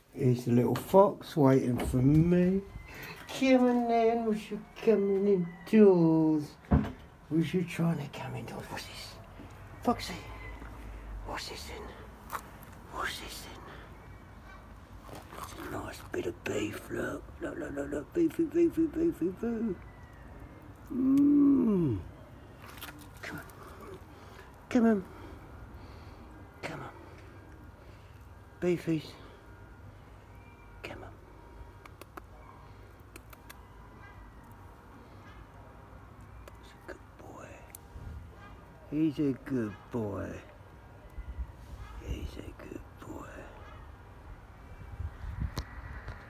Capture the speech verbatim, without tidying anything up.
Here's the little fox waiting for me. Come on then, was you coming indoors? Was you trying to come indoors? What's this? Foxy, what's this then? What's this then? It's a nice bit of beef, look. Look, look, look, look, beefy, beefy, beefy, beefy. Mmm. Come on. Come on. Come on. Beefies. Come on. He's a good boy. He's a good boy.